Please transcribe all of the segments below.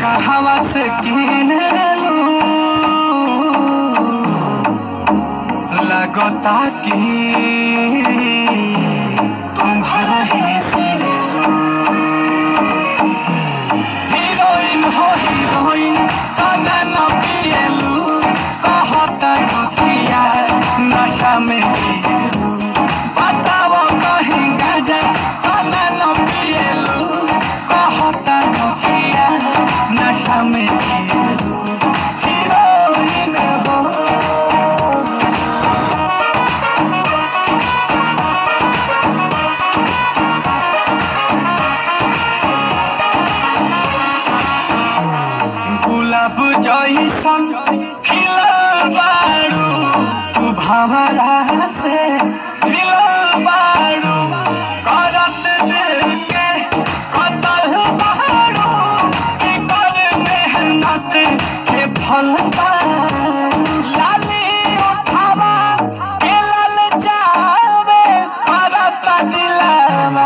कहवा से किनेलू लगता कि तुम्हारा ही हीरोइन हो हीरोइन तना न पिएलू कहता नोकिया नशा में जिएलू बताओ कहीं गाजा तना न पिएलू कहता नोकिया नशा में जिएलू हीरोइन हो गुलाब जैसन खिलल बारू तू भंवरा से मिलल बारू करत दिल के कतल बारू की कर मेहनत के फल लाली उठावा के लल जावे करत दिलावा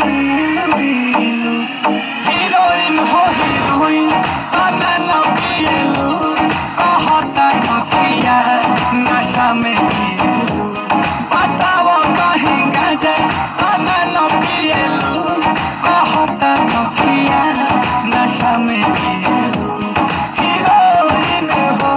हीरोइन हो हीरोइन तना न पिएलू कहता नोकिया नशा में जिएलू बताओ कहीं गाजा तना न पिएलू कहता नोकिया नशा में जिएलू हीरोइन हो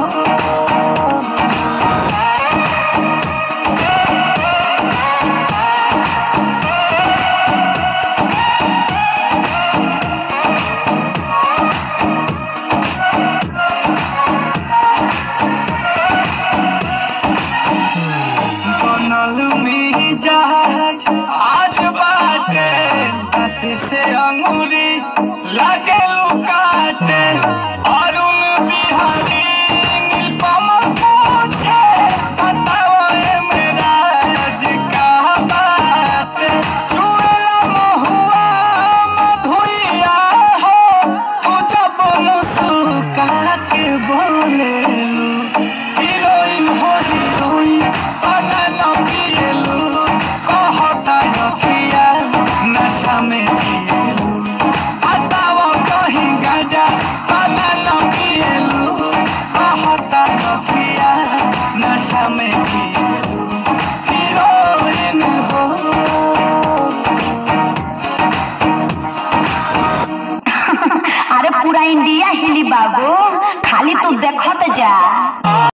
जहाज आज बाटे हाथ से अंगूरी लागे लुकाटे